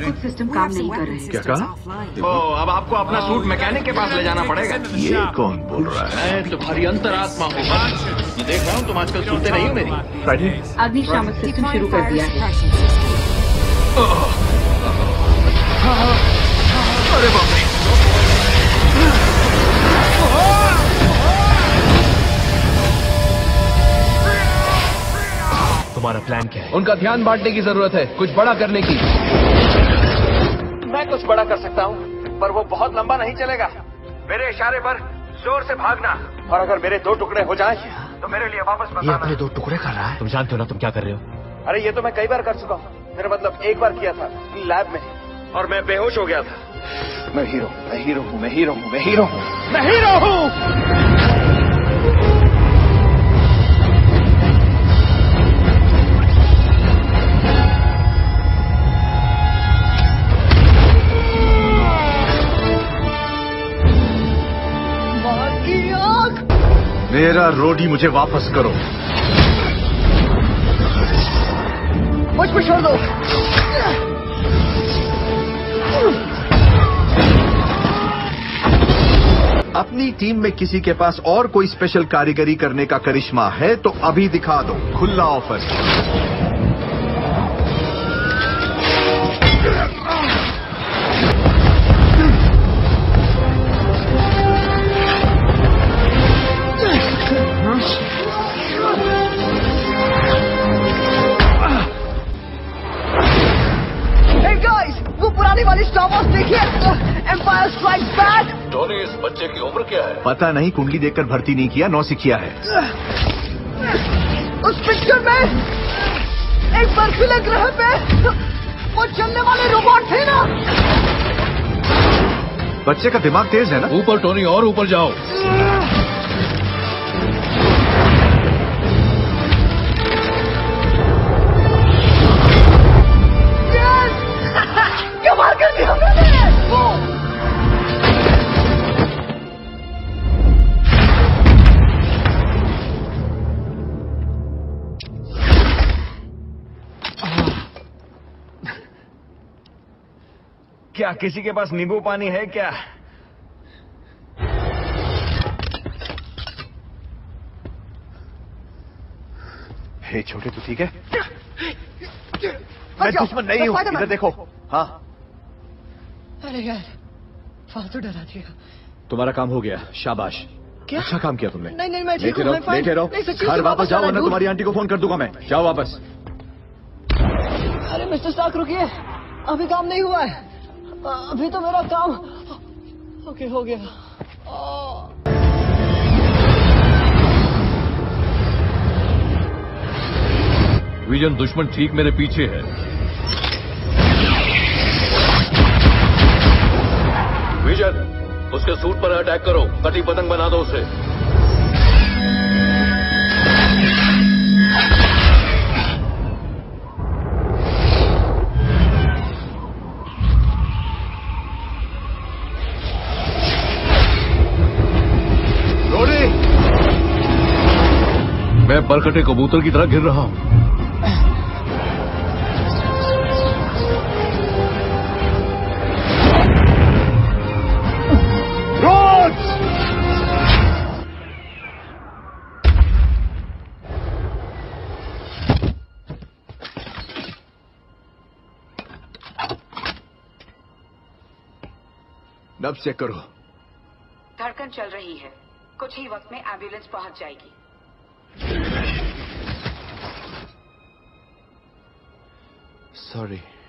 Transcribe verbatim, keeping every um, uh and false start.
कुछ सिस्टम काम नहीं कर रहे हैं। क्या कहा? ओ, अब आपको अपना सूट मैकेनिक के पास ले जाना पड़ेगा। ये कौन बोल रहा है? मैं तुम्हारी अंतरात्मा हूँ। मैं देख रहा हूँ तुम आजकल सुनते नहीं हो मेरी। फ्राइडे? अग्निशामक सिस्टम शुरू कर दिया है। अरे बाप रे! तुम्हारा प्लान क्या है? उनका ध्यान बांटने की जरूरत है, कुछ बड़ा करने की। मैं कुछ बड़ा कर सकता हूँ, पर वो बहुत लंबा नहीं चलेगा। मेरे इशारे पर जोर से भागना, और अगर मेरे दो टुकड़े हो जाएं, तो मेरे लिए वापस मत आना। ये अपने दो टुकड़े कर रहा है। तुम जानते हो ना तुम क्या कर रहे हो? अरे ये तो मैं कई बार कर चुका हूँ। मेरा मतलब एक बार किया था लैब में, और मैं बेहोश हो गया था। मैं हीरो मैं हीरो हूँ मैं हीरो हूँ मैं हीरो हूँ मैं हीरो हूँ। मेरा रोडी मुझे वापस करो। मुझ पे छोड़ दो। अपनी टीम में किसी के पास और कोई स्पेशल कारीगरी करने का करिश्मा है तो अभी दिखा दो। खुला ऑफर। पुरानी वाली स्टार वॉर्स देखिए, एम्पायर स्ट्राइक्स बैक। टोनी, इस बच्चे की उम्र क्या है? पता नहीं, कुंडली देखकर भर्ती नहीं किया, नौसिखिया है। उस पिक्चर में एक बर्फीले ग्रह पे वो चलने वाले रोबोट थे ना। बच्चे का दिमाग तेज है ना। ऊपर टोनी, और ऊपर जाओ। कमाल कर दिया मैंने। क्या किसी के पास नींबू पानी है क्या? हे छोटे, तू ठीक है? मैं दुश्मन नहीं हूँ, इधर देखो। हाँ। अरे यार, फालतू डरा दिया। तुम्हारा काम हो गया, शाबाश। क्या? अच्छा काम किया तुमने। नहीं नहीं, मैं ठीक लेटे हूँ, रहो, मैं फाइन। लेटे रहो। नहीं, सच्ची घर से वापस जाओ, वरना जाना, तुम्हारी आंटी को फोन कर दूंगा मैं। जाओ वापस। अरे मिस्टर स्टार्क, रुकिए, अभी काम नहीं हुआ है। अभी तो मेरा काम ओके हो गया। विजन, दुश्मन ठीक मेरे पीछे है। विजन, उसके सूट पर अटैक करो, कटी पतंग बना दो उसे। रोडी! मैं बरकटे कबूतर की तरह गिर रहा हूं। नब्ज चेक करो। धड़कन चल रही है, कुछ ही वक्त में एम्बुलेंस पहुंच जाएगी। सॉरी।